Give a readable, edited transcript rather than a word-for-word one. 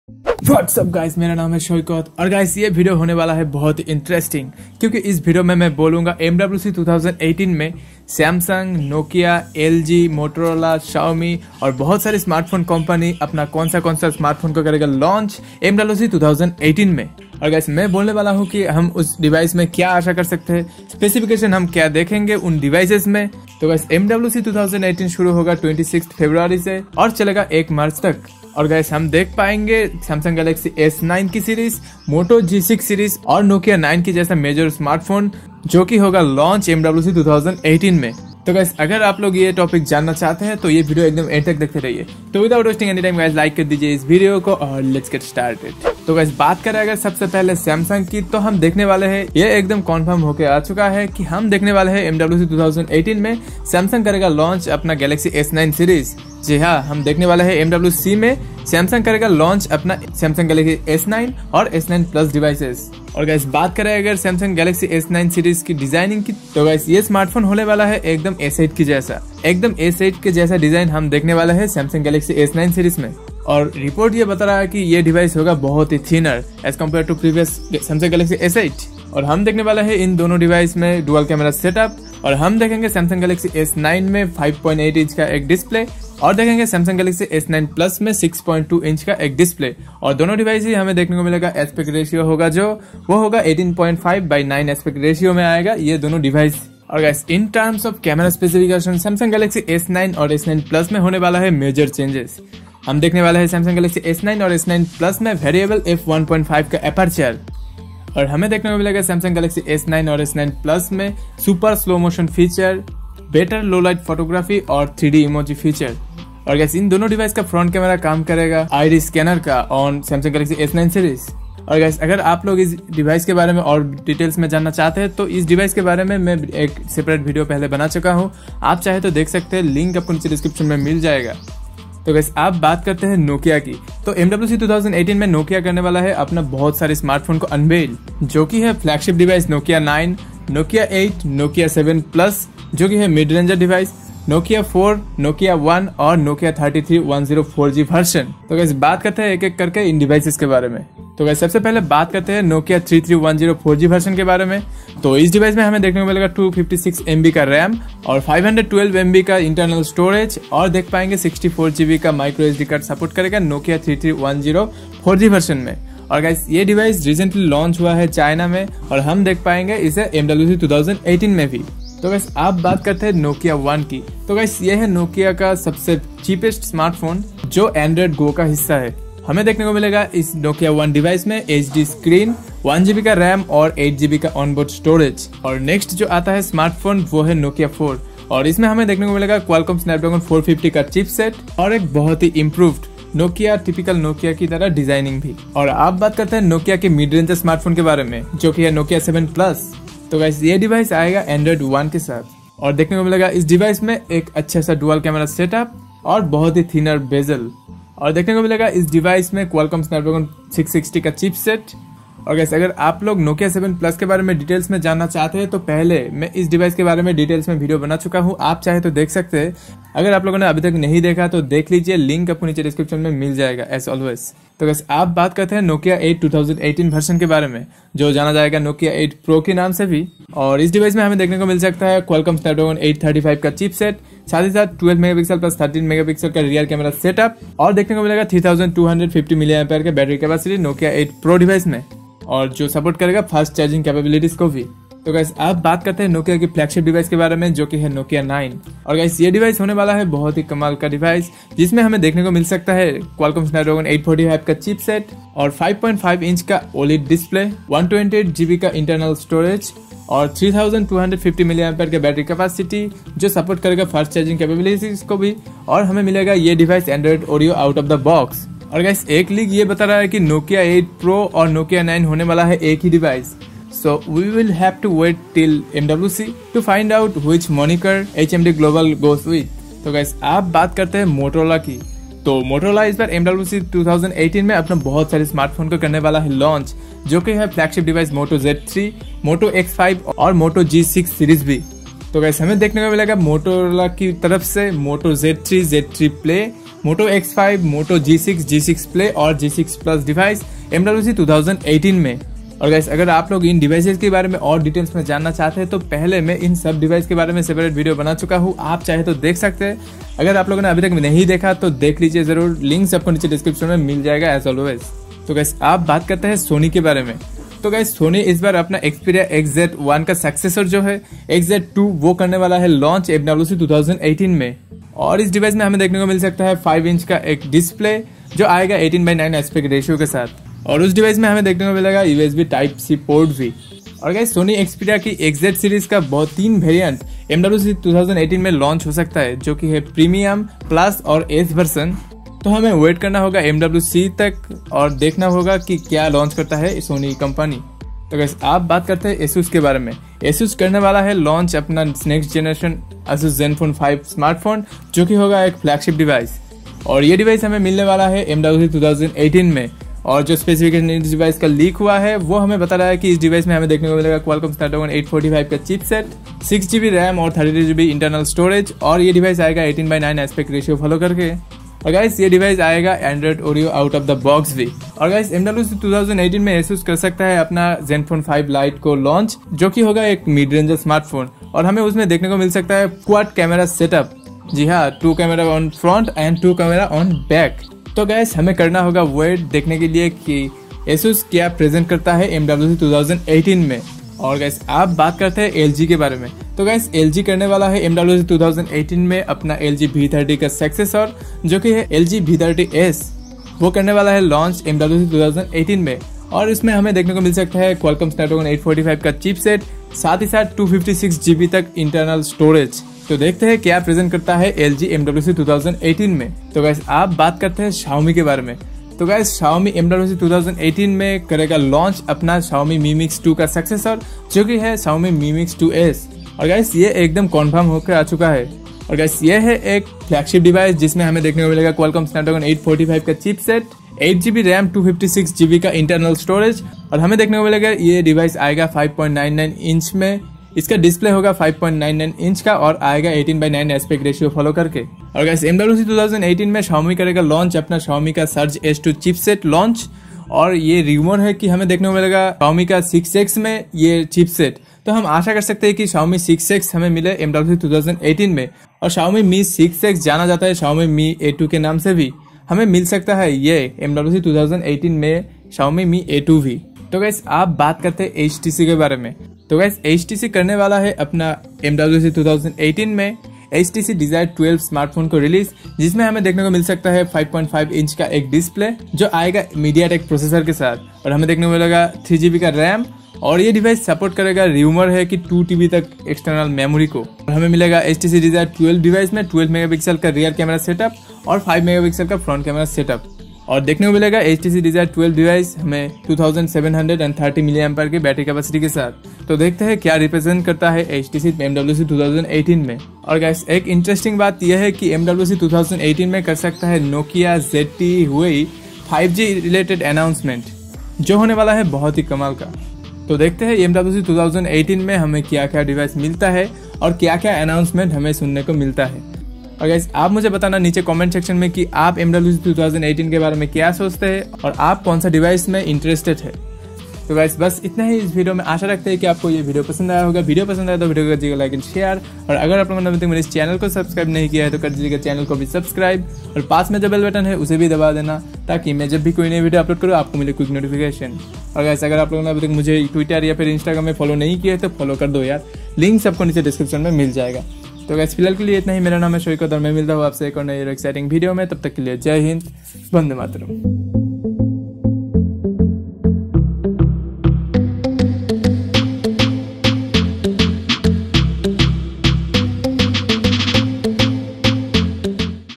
WhatsApp guys, मेरा नाम है शौकत और गाइस ये वीडियो होने वाला है बहुत ही इंटरेस्टिंग, क्योंकि इस वीडियो में मैं बोलूंगा MWC 2018 में Samsung, Nokia, LG, Motorola, Xiaomi और बहुत सारी स्मार्टफोन कंपनी अपना कौन सा स्मार्टफोन को करेगा लॉन्च MWC 2018 में। और गाइस मैं बोलने वाला हूँ कि हम उस डिवाइस में क्या आशा कर सकते हैं, स्पेसिफिकेशन हम क्या देखेंगे उन डिवाइसेस में। तो गाइस MWC 2018 शुरू होगा 26 फरवरी से और चलेगा 1 मार्च तक। और गाइस हम देख पाएंगे सैमसंग गैलेक्सी S9 की सीरीज, मोटो G6 सीरीज और नोकिया 9 की जैसा मेजर स्मार्टफोन जो कि होगा लॉन्च MWC 2018 में। तो गाइस अगर आप लोग ये टॉपिक जानना चाहते हैं तो ये वीडियो एकदम एंड तक देखते रहिए। तो without wasting any time guys like कर दीजिए इस वीडियो को और लेट्स गेट स्टार्टेड। तो गाइस बात करें अगर सबसे पहले सैमसंग की, तो हम देखने वाले हैं, ये एकदम कंफर्म होके आ चुका है कि हम देखने वाले हैं MWC 2018 में सैमसंग करेगा लॉन्च अपना गैलेक्सी S9 सीरीज। जी हाँ, हम देखने वाले हैं MWC में सैमसंग करेगा लॉन्च अपना सैमसंग गैलेक्सी S9 और S9 प्लस डिवाइसेस। और गाइस बात करें अगर सैमसंग गैलेक्सी S9 सीरीज की डिजाइनिंग की, तो गाइस ये स्मार्टफोन होने वाला है एकदम S8 की जैसा, एकदम S8 के जैसा डिजाइन हम देखने वाला है सैमसंग गैलेक्सी S9 सीरीज में। और रिपोर्ट ये बता रहा है कि ये डिवाइस होगा बहुत ही thinner as compared to previous Samsung Galaxy S8। और हम देखने वाला है इन दोनों डिवाइस में डुअल कैमरा सेटअप, और हम देखेंगे सैमसंग गैलेक्सी S9 में 5.8 इंच का एक डिस्प्ले और देखेंगे सैमसंग गैलेक्सी S9 प्लस में 6.2 इंच का एक डिस्प्ले। और दोनों डिवाइस ही हमें देखने को मिलेगा एस्पेक्ट रेशियो होगा जो वो होगा 18.5/9 एस्पेक्ट रेशियो में आएगा ये दोनों डिवाइस। और guys in terms of camera specification Samsung Galaxy S9 और S9 प्लस में होने वाला है मेजर चेंजेस। हम देखने वाला है सैमसंग गैलेक्सी S9 और S9 प्लस में वेरिएबल f1.5 का अपर्चर, और हमें देखने को मिलेगा सैमसंग गैलेक्सी S9 और S9 प्लस में super slow motion feature, better low light photography और 3D इमोजी फीचर। और गैस इन दोनों डिवाइस का फ्रंट कैमरा काम करेगा आईरिस स्कैनर का on Samsung Galaxy S9 series. और गैस अगर आप लोग इस डिवाइस के बारे में और डिटेल्स में जानना चाहते हैं तो इस डिवाइस के बारे में मैं एक सेपरेट वीडियो पहले बना चुका हूँ, आप चाहे तो देख सकते हैं, लिंक आपको नीचे डिस्क्रिप्शन में मिल जाएगा। तो गैस आप बात करते हैं नोकिया की, तो MWC 2018 में नोकिया करने वाला है अपना बहुत सारे स्मार्टफोन को अनवेल, जो कि है flagship device Nokia 9, Nokia 8, Nokia 7 plus जो कि है mid ranger device, Nokia 4, Nokia 1 और नोकिया 3310 4G वर्जन। तो गैस बात करते हैं एक एक करके इन डिवाइसेस के बारे में। तो गैस सबसे पहले बात करते हैं नोकिया 3310 4G वर्जन के बारे में। तो इस डिवाइस में हमें देखने को मिलेगा 256 MB का रैम और 512 MB का इंटरनल स्टोरेज, और देख पाएंगे 64 GB का माइक्रो SD कार्ड सपोर्ट करेगा नोकिया 3310 4G वर्जन में। और गाइस ये डिवाइस रिसेंटली लॉन्च हुआ है चाइना में और हम देख पाएंगे इसे MWC 2018 में भी। तो गाइस आप बात करते हैं नोकिया 1 की, तो गाइस ये है नोकिया का सबसे चीपेस्ट स्मार्टफोन जो एंड्रॉइड गो का हिस्सा है। हमें देखने को मिलेगा इस नोकिया 1 डिवाइस में HD स्क्रीन, 1 GB का रैम और 8 GB का ऑनबोर्ड स्टोरेज। और नेक्स्ट जो आता है स्मार्टफोन वो है नोकिया 4, और इसमें हमें देखने को मिलेगा क्वालकॉम स्नैपड्रैगन 450 का चिपसेट और एक बहुत ही इम्प्रूव्ड नोकिया, टिपिकल नोकिया की तरह डिजाइनिंग भी। और आप बात करते हैं नोकिया के मिड रेंज स्मार्टफोन के बारे में जो कि है नोकिया 7 प्लस। तो गाइस ये डिवाइस आएगा एंड्रॉइड 1 के साथ और देखने को मिलेगा इस डिवाइस में एक अच्छा सा डुअल कैमरा सेटअप और बहुत ही थिनर बेजल, और देखने को मिलेगा इस डिवाइस में क्वालकॉम स्नैपड्रैगन 660 का चिपसेट। और गाइस अगर आप लोग नोकिया 7 प्लस के बारे में डिटेल्स में जानना चाहते हैं तो पहले मैं इस डिवाइस के बारे में डिटेल्स में वीडियो बना चुका हूं, आप चाहे तो देख सकते हैं। अगर आप लोगों ने अभी तक नहीं देखा तो देख लीजिए, लिंक आपको नीचे डिस्क्रिप्शन में मिल जाएगा एज ऑलवेज। तो गाइस आप बात करते हैं नोकिया 8 2018 वर्जन के बारे में जो जाना जाएगा नोकिया 8 प्रो के नाम से भी। और इस डिवाइस में हमें देखने को मिल सकता है क्वालकॉम स्नैपड्रैगन 835 का चिपसेट, साथ ही साथ 12 मेगापिक्सल प्लस 13 मेगापिक्सल का रियर कैमरा सेटअप, और देखने को मिलेगा 3250 mAh का battery capacity Nokia 8 pro device में, और जो सपोर्ट करेगा फास्ट चार्जिंग कैपेबिलिटीज को भी। तो गाइस आप बात करते हैं नोकिया की फ्लैगशिप डिवाइस के बारे में जो कि है नोकिया 9। और गाइस ये डिवाइस होने वाला है बहुत ही कमाल का डिवाइस जिसमें हमें देखने को मिल सकता है क्वालकॉम स्नैपड्रैगन 845 का चिपसेट और 5.5 इंच का OLED डिस्प्ले, 128 GB का इंटरनल स्टोरेज और 3250 mAh का बैटरी कैपेसिटी जो सपोर्ट करेगा फास्ट चार्जिंग कैपेबिलिटीज को भी। और हमें मिलेगा ये device Android Oreo out of the box. और गाइस एक लीक ये बता रहा है कि नोकिया 8 प्रो और नोकिया 9 होने वाला है एक ही device. So we will have to wait till MWC to find out which moniker HMD Global goes with. तो गाइस आप बात करते हैं मोटोरोला की, तो मोटोरोला इस बार MWC 2018 में अपना बहुत सारे स्मार्टफोन को करने वाला है लॉन्च जो कि है फ्लैगशिप डिवाइस मोटो Z3, मोटो X5 और मोटो G6 सीरीज भी। तो गाइस हमें देखने को मिलेगा मोटोरोला की तरफ से मोटो Z3 प्ले मोटो X5, मोटो G6, G6 प्ले और G6 प्लस डिवाइस MWC 2018 में। और गाइस अगर आप लोग इन डिवाइसेस के बारे में और डिटेल्स में जानना चाहते हैं तो पहले मैं इन सब डिवाइस के बारे में सेपरेट वीडियो बना चुका हूँ, आप चाहे तो देख सकते हैं। अगर आप लोगों ने अभी तक नहीं देखा तो देख लीजिए जरूर, लिंक्स आपको नीचे डिस्क्रिप्शन में मिल जाएगा एज ऑलवेज। तो गाइस आप बात करते हैं सोनी के बारे में। तो गाइस सोनी इस बार अपना Xperia XZ1 का सक्सेसर जो है XZ2 वो करने वाला है लॉन्च MWC 2018 में। और इस डिवाइस में हमें देखने को मिल सकता है 5 इंच का एक डिस्प्ले जो आएगा 18:9 एस्पेक्ट रेशियो के साथ। और उस डिवाइस में हमें देखने को मिलेगा USB Type-C पोर्ट भी। और गाइस सोनी Xperia की XZ सीरीज का बहुत 3 वेरिएंट MWC 2018 में लॉन्च हो सकता है, जो कि है प्रीमियम, प्लस और एस वर्जन। तो हमें वेट करना होगा MWC तक और देखना होगा कि क्या लॉन्च करता है सोनी कंपनी। तो गाइस आप बात करते हैं Asus के बारे में। Asus करने वाला है लॉन्च अपना next generation Asus Zenfone 5 smartphone, जो कि होगा एक फ्लैगशिप डिवाइस। और ये डिवाइस हमें मिलने वाला है MWC 2018 में। और जो स्पेसिफिकेशन इस डिवाइस का लीक हुआ है वो हमें बता रहा है कि इस डिवाइस में हमें देखने को मिलेगा Qualcomm Snapdragon 845 का चिपसेट, 6GB रैम और 32GB इंटरनल स्टोरेज। और ये डिवाइस आएगा 18:9 एस्पेक्ट रेशियो फॉलो करके। और गाइस ये डिवाइस आएगा Android Oreo out of the box भी। और गाइस MWC 2018 में Asus कर सकता है अपना Zenfone 5 Lite को लॉन्च, जो कि होगा एक मिड रेंज स्मार्टफोन। और हमें उसमें देखने को मिल सकता है क्वाड कैमरा सेटअप। जी हाँ, 2 camera on front and 2 camera on back. तो गाइस हमें करना होगा वेट देखने के लिए कि Asus क्या प्रेजेंट करता है MWC 2018 में। और गाइस आप बात करते हैं LG के बारे में। तो गाइस LG करने वाला है MWC 2018 में अपना LG V30 का सक्सेसर, जो कि है LG V30s। वो करने वाला है लॉन्च MWC 2018 में। और इसमें हमें देखने को मिल सकता है Qualcomm Snapdragon 845 का चिपसेट, साथ ही साथ 256GB तक इंटरनल स्टोरेज। तो देखते हैं क्या प्रेजेंट करता है LG MWC 2018 में। तो गाइस आप बात करते हैं Xiaomi के बारे में। तो गाइस Xiaomi MWC 2018 में करेगा लॉन्च अपना Xiaomi Mi Mix 2 का सक्सेसर, जो कि है Xiaomi Mi Mix 2s। और गाइस ये एकदम कंफर्म होकर आ चुका है। और गाइस ये है एक फ्लैगशिप डिवाइस जिसमें हमें देखने को मिलेगा Qualcomm Snapdragon 845 का चिपसेट, 8GB रैम, 256GB का इंटरनल स्टोरेज। और हमें देखने को मिलेगा ये डिवाइस आएगा 5.99 इंच में। इसका डिस्प्ले होगा 5.99 इंच का और आएगा 18:9 एस्पेक्ट रेशियो फॉलो करके। और गाइस MWC 2018 में Xiaomi करेगा लॉन्च अपना Xiaomi का Surge S2 चिपसेट लॉन्च। और ये रूमर है कि हमें देखने को मिलेगा Xiaomi का 6X में ये चिपसेट। तो हम आशा कर सकते हैं कि Xiaomi 6X हमें मिले MWC 2018 में। और Xiaomi Mi 6X जाना जाता है Xiaomi Mi A2 के नाम से भी, हमें मिल सकता है ये MWC 2018 में Xiaomi Mi A2 भी। तो गाइस आप बात करते हैं HTC के बारे में। तो गाइस HTC करने वाला है अपना MWC 2018 में HTC Desire 12 स्मार्टफोन को रिलीज, जिसमें हमें देखने को मिल सकता है 5.5 इंच का एक डिस्प्ले जो आएगा MediaTek प्रोसेसर के साथ। और हमें देखने को मिलेगा 3GB का रैम। और ये डिवाइस सपोर्ट करेगा, रूमर है कि 2TB तक एक्सटर्नल मेमोरी को। और हमें मिलेगा HTC Desire 12 डिवाइस में 12 मेगापिक्सल का रियर कैमरा सेटअप और 5 मेगापिक्सल का फ्रंट कैमरा सेटअप। और देखने को मिलेगा HTC Desire 12 डिवाइस हमें 2730 mAh की बैटरी कैपेसिटी के साथ। तो देखते हैं क्या रिप्रेजेंट करता है HTC MWC 2018 में। और गाइस एक इंटरेस्टिंग बात यह है कि MWC 2018 में कर सकता है Nokia, ZTE, Huawei 5G related announcement, जो होने वाला है बहुत ही कमाल का। तो देखते हैं MWC 2018 में हमें क्या क्या डिवाइस मिलता है और क्या क्या अनाउंसमेंट हमें सुनने को मिलता है। और गाइस आप मुझे बताना नीचे कमेंट सेक्शन में कि आप MWC 2018 के बारे में क्या सोचते हैं और आप कौन सा डिवाइस में इंटरेस्टेड है। तो गाइस बस इतना ही इस वीडियो में। आशा रखते हैं कि आपको ये वीडियो पसंद आया होगा। वीडियो पसंद आया तो वीडियो को करिएगा लाइक एंड शेयर। और अगर आप लोगों ने अभी तक मेरे इस चैनल को सब्सक्राइब नहीं किया है तो कर दीजिएगा चैनल को भी सब्सक्राइब। और पास में जो बेल बटन है उसे भी दबा देना, ताकि मैं जब भी कोई नई वीडियो अपलोड करूँ आपको मिले क्विक नोटिफिकेशन। और गाइस अगर आप लोगों ने अभी तक मुझे ट्विटर या फिर इंस्टाग्राम में फॉलो नहीं किया है तो फॉलो कर दो यार, लिंक सबको नीचे डिस्क्रिप्शन में मिल जाएगा। तो गाइस फिलहाल के लिए इतना ही। मेरा नाम है शौकत और मैं मिलता हूँ आपसे एक और नई एक्साइटिंग वीडियो में। तब तक के लिए जय हिंद, वंदे मातरम।